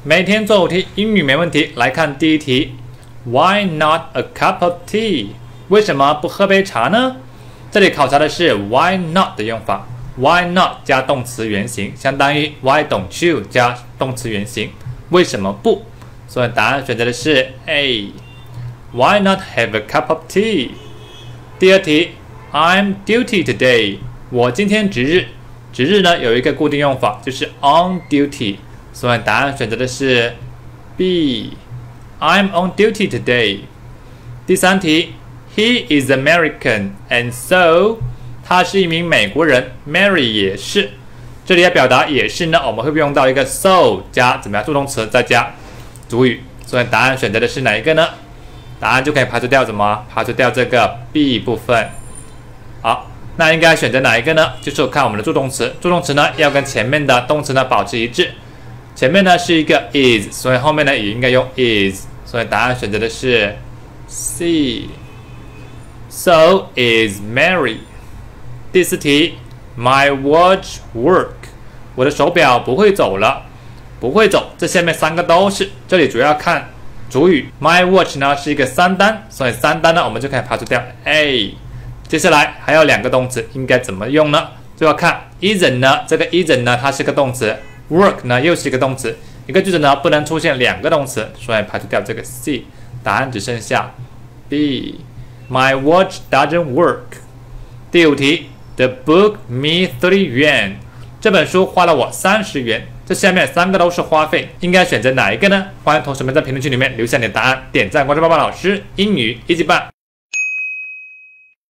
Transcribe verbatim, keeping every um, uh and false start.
每天做五题，英语没问题。来看第一题 ，Why not a cup of tea？ 为什么不喝杯茶呢？这里考察的是 Why not 的用法。Why not 加动词原形，相当于 Why don't you 加动词原形。为什么不？所以答案选择的是 A。Why not have a cup of tea？ 第二题 ，I'm duty today。我今天值日。值日呢有一个固定用法，就是 on duty。所以答案选择的是 B。I'm on duty today。第三题 ，He is American and so 他是一名美国人 ，Mary 也是。这里要表达也是呢，我们会用到一个 so 加怎么样助动词，再加主语。所以答案选择的是哪一个呢？答案就可以排除掉什么？排除掉这个 B 部分。好，那应该选择哪一个呢？就是看我们的助动词，助动词呢要跟前面的动词呢保持一致。前面呢是一个 is， 所以后面呢也应该用 is。所以答案选择的是 C。So is Mary。第四题 ，My watch work。我的手表不会走了，不会走。这下面三个都是，这里主要看主语。My watch 呢是一个三单，所以三单呢我们就可以排除掉 A。接下来还有两个动词，应该怎么用呢？就要看 isn't 呢，这个 isn't 呢它是个动词 ，work 呢又是一个动词，一个句子呢不能出现两个动词，所以排除掉这个 C。答案只剩下 B。My watch doesn't work。第五题 ，The book me thirty yuan。这本书花了我三十元。这下面三个都是花费，应该选择哪一个呢？欢迎同学们在评论区里面留下你的答案，点赞关注爸爸老师英语一级棒。